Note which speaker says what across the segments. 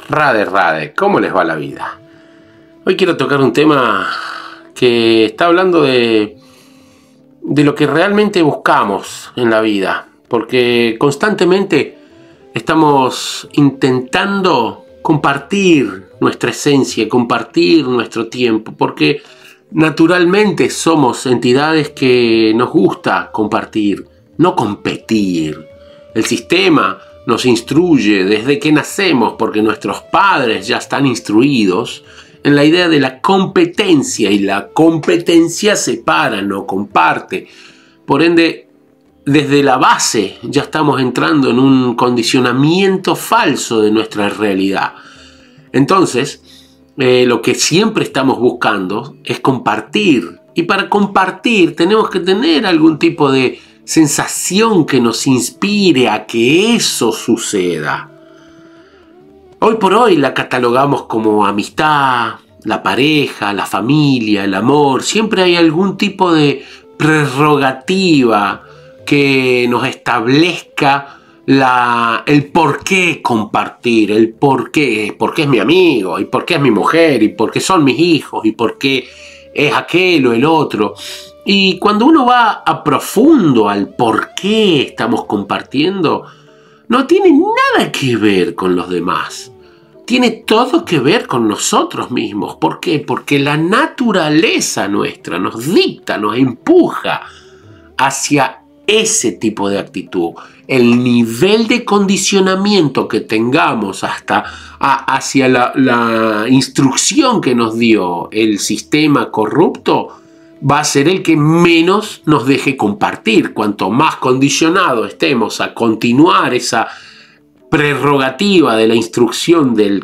Speaker 1: Rade, Rade, ¿cómo les va la vida? Hoy quiero tocar un tema que está hablando de lo que realmente buscamos en la vida, porque constantemente estamos intentando compartir nuestra esencia, compartir nuestro tiempo, porque naturalmente somos entidades que nos gusta compartir, no competir. El sistema nos instruye desde que nacemos, porque nuestros padres ya están instruidos en la idea de la competencia, y la competencia separa, no comparte. Por ende, desde la base ya estamos entrando en un condicionamiento falso de nuestra realidad. Entonces, lo que siempre estamos buscando es compartir. Y para compartir tenemos que tener algún tipo de sensación que nos inspire a que eso suceda. Hoy por hoy la catalogamos como amistad, la pareja, la familia, el amor. Siempre hay algún tipo de prerrogativa que nos establezca el por qué compartir, el por qué es mi amigo, y por qué es mi mujer, y por qué son mis hijos, y por qué es aquel o el otro. Y cuando uno va a profundo al por qué estamos compartiendo, no tiene nada que ver con los demás. Tiene todo que ver con nosotros mismos. ¿Por qué? Porque la naturaleza nuestra nos dicta, nos empuja hacia ese tipo de actitud. El nivel de condicionamiento que tengamos hacia la instrucción que nos dio el sistema corrupto va a ser el que menos nos deje compartir. Cuanto más condicionados estemos a continuar esa prerrogativa de la instrucción del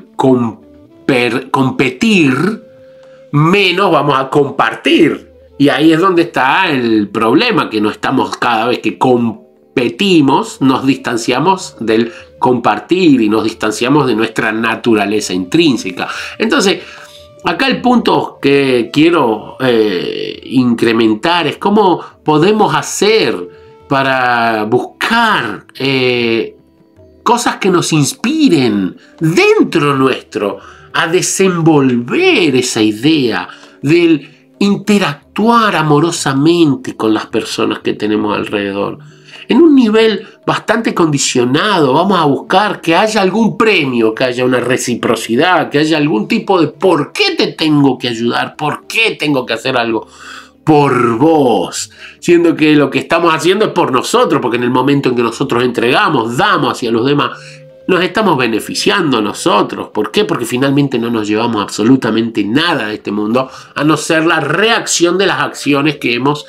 Speaker 1: competir, menos vamos a compartir. Y ahí es donde está el problema, que no estamos, cada vez que competimos, nos distanciamos del compartir y nos distanciamos de nuestra naturaleza intrínseca. Entonces, acá el punto que quiero incrementar es cómo podemos hacer para buscar cosas que nos inspiren dentro nuestro a desenvolver esa idea del interactuar amorosamente con las personas que tenemos alrededor. En un nivel bastante condicionado, vamos a buscar que haya algún premio, que haya una reciprocidad, que haya algún tipo de por qué te tengo que ayudar, por qué tengo que hacer algo por vos, siendo que lo que estamos haciendo es por nosotros, porque en el momento en que nosotros entregamos, damos hacia los demás, nos estamos beneficiando nosotros. ¿Por qué? Porque finalmente no nos llevamos absolutamente nada de este mundo, a no ser la reacción de las acciones que hemos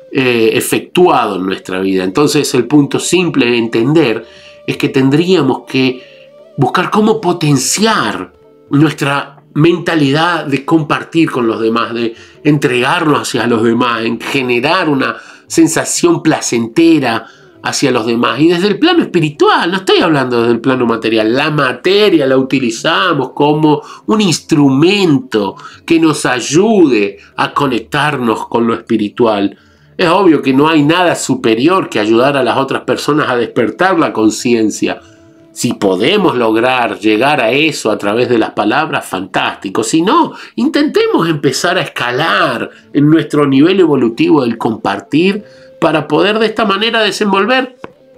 Speaker 1: efectuado en nuestra vida. Entonces el punto simple de entender es que tendríamos que buscar cómo potenciar nuestra mentalidad de compartir con los demás, de entregarnos hacia los demás, en generar una sensación placentera hacia los demás. Y desde el plano espiritual, no estoy hablando desde el plano material. La materia la utilizamos como un instrumento que nos ayude a conectarnos con lo espiritual. Es obvio que no hay nada superior que ayudar a las otras personas a despertar la conciencia. Si podemos lograr llegar a eso a través de las palabras, fantástico. Si no, intentemos empezar a escalar en nuestro nivel evolutivo del compartir para poder de esta manera desenvolver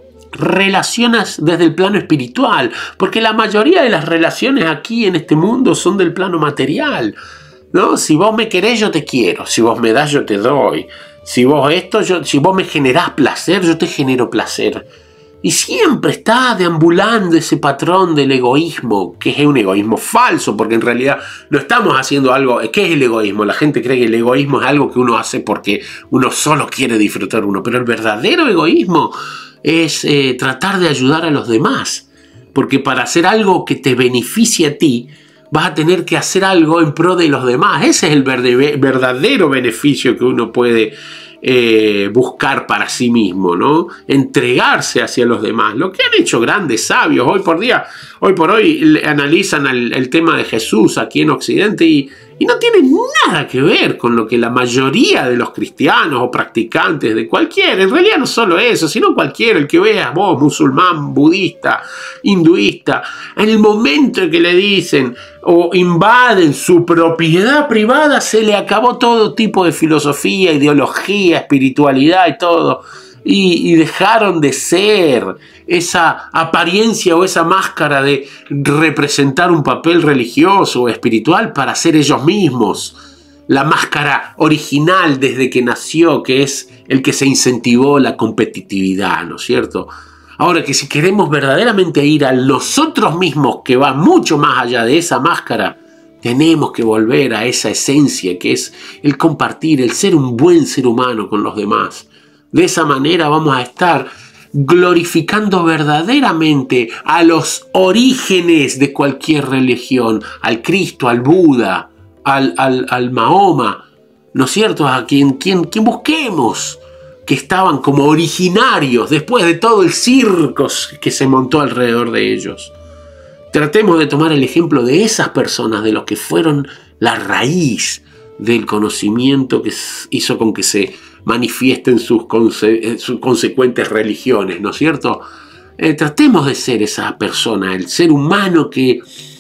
Speaker 1: relaciones desde el plano espiritual. Porque la mayoría de las relaciones aquí en este mundo son del plano material, ¿no? Si vos me querés, yo te quiero. Si vos me das, yo te doy. Si vos me generás placer, yo te genero placer. Y siempre está deambulando ese patrón del egoísmo, que es un egoísmo falso, porque en realidad no estamos haciendo algo. ¿Qué es el egoísmo? La gente cree que el egoísmo es algo que uno hace porque uno solo quiere disfrutar uno, pero el verdadero egoísmo es tratar de ayudar a los demás, porque para hacer algo que te beneficie a ti, vas a tener que hacer algo en pro de los demás. Ese es el verdadero beneficio que uno puede buscar para sí mismo, ¿no? Entregarse hacia los demás. Lo que han hecho grandes sabios hoy por hoy analizan el tema de Jesús aquí en Occidente y no tiene nada que ver con lo que la mayoría de los cristianos o practicantes de cualquiera, en realidad no solo eso, sino cualquiera, el que veas vos, musulmán, budista, hinduista, en el momento en que le dicen o invaden su propiedad privada, se le acabó todo tipo de filosofía, ideología, espiritualidad y todo. Y dejaron de ser esa apariencia o esa máscara de representar un papel religioso o espiritual para ser ellos mismos. La máscara original desde que nació, que es el que se incentivó la competitividad, ¿no es cierto? Ahora que si queremos verdaderamente ir a nosotros mismos, que va mucho más allá de esa máscara, tenemos que volver a esa esencia que es el compartir, el ser un buen ser humano con los demás. De esa manera vamos a estar glorificando verdaderamente a los orígenes de cualquier religión, al Cristo, al Buda, al Mahoma, ¿no es cierto? A quien busquemos, que estaban como originarios después de todo el circo que se montó alrededor de ellos. Tratemos de tomar el ejemplo de esas personas, de los que fueron la raíz del conocimiento que hizo con que se manifiesten sus consecuentes religiones, ¿no es cierto? Tratemos de ser esa persona, el ser humano que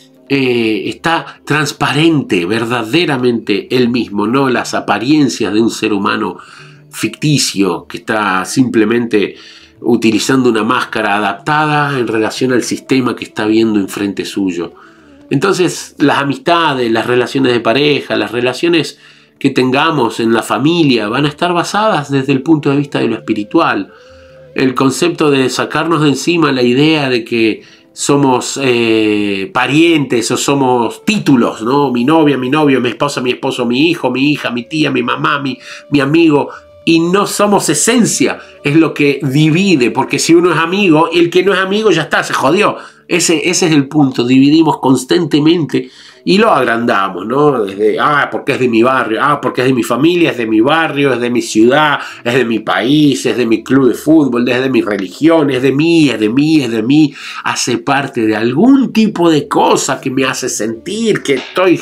Speaker 1: está transparente, verdaderamente él mismo, no las apariencias de un ser humano ficticio que está simplemente utilizando una máscara adaptada en relación al sistema que está viendo enfrente suyo. Entonces, las amistades, las relaciones de pareja, las relaciones que tengamos en la familia van a estar basadas desde el punto de vista de lo espiritual. El concepto de sacarnos de encima la idea de que somos parientes o somos títulos, ¿no? Mi novia, mi novio, mi esposa, mi esposo, mi hijo, mi hija, mi tía, mi mamá, mi amigo. Y no somos esencia, es lo que divide, porque si uno es amigo, el que no es amigo ya está, se jodió. Ese es el punto, dividimos constantemente y lo agrandamos, ¿no? Desde, porque es de mi barrio, porque es de mi familia, es de mi barrio, es de mi ciudad, es de mi país, es de mi club de fútbol, es de mi religión, es de mí, es de mí, es de mí. Hace parte de algún tipo de cosa que me hace sentir que estoy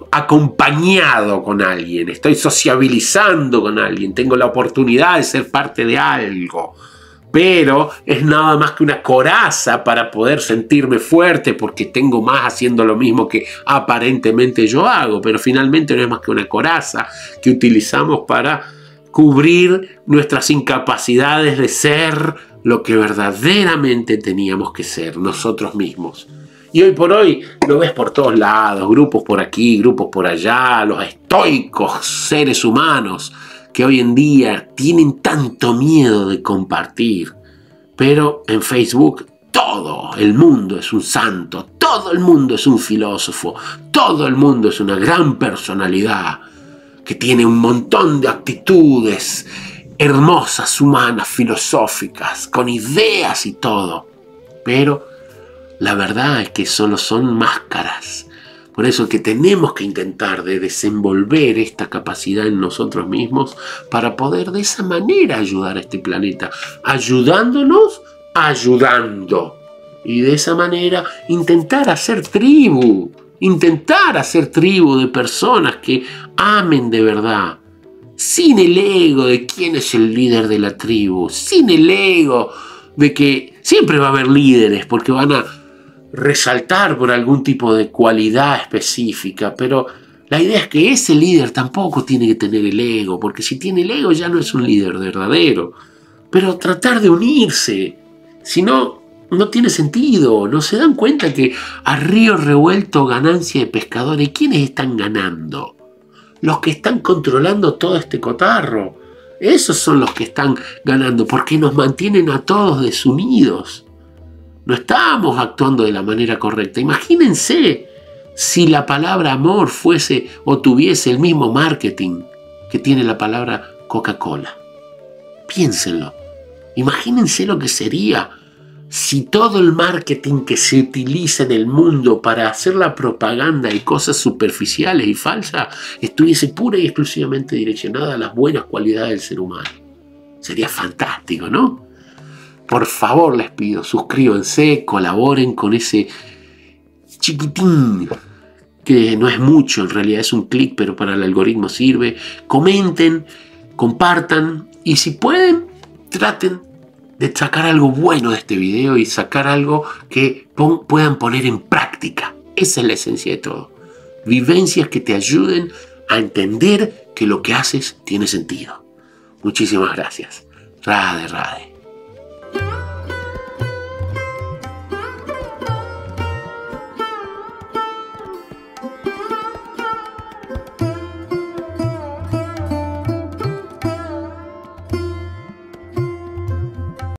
Speaker 1: acompañado con alguien, estoy sociabilizando con alguien, tengo la oportunidad de ser parte de algo. Pero es nada más que una coraza para poder sentirme fuerte porque tengo más haciendo lo mismo que aparentemente yo hago, pero finalmente no es más que una coraza que utilizamos para cubrir nuestras incapacidades de ser lo que verdaderamente teníamos que ser, nosotros mismos. Y hoy por hoy lo ves por todos lados, grupos por aquí, grupos por allá, los estoicos seres humanos que hoy en día tienen tanto miedo de compartir. Pero en Facebook todo el mundo es un santo, todo el mundo es un filósofo, todo el mundo es una gran personalidad que tiene un montón de actitudes hermosas, humanas, filosóficas, con ideas y todo. Pero la verdad es que solo son máscaras. Por eso que tenemos que intentar de desenvolver esta capacidad en nosotros mismos para poder de esa manera ayudar a este planeta, ayudándonos, ayudando. Y de esa manera intentar hacer tribu de personas que amen de verdad, sin el ego de quién es el líder de la tribu, sin el ego de que siempre va a haber líderes porque van a resaltar por algún tipo de cualidad específica, pero la idea es que ese líder tampoco tiene que tener el ego, porque si tiene el ego ya no es un líder verdadero. Pero tratar de unirse, si no, no tiene sentido. No se dan cuenta que a río revuelto ganancia de pescadores, ¿quiénes están ganando? Los que están controlando todo este cotarro. Esos son los que están ganando, porque nos mantienen a todos desunidos. No estamos actuando de la manera correcta. Imagínense si la palabra amor fuese o tuviese el mismo marketing que tiene la palabra Coca-Cola. Piénsenlo. Imagínense lo que sería si todo el marketing que se utiliza en el mundo para hacer la propaganda y cosas superficiales y falsas estuviese pura y exclusivamente direccionada a las buenas cualidades del ser humano. Sería fantástico, ¿no? Por favor, les pido, suscríbanse, colaboren con ese chiquitín, que no es mucho, en realidad es un clic, pero para el algoritmo sirve. Comenten, compartan y si pueden, traten de sacar algo bueno de este video y sacar algo que puedan poner en práctica. Esa es la esencia de todo. Vivencias que te ayuden a entender que lo que haces tiene sentido. Muchísimas gracias. Radhe, radhe.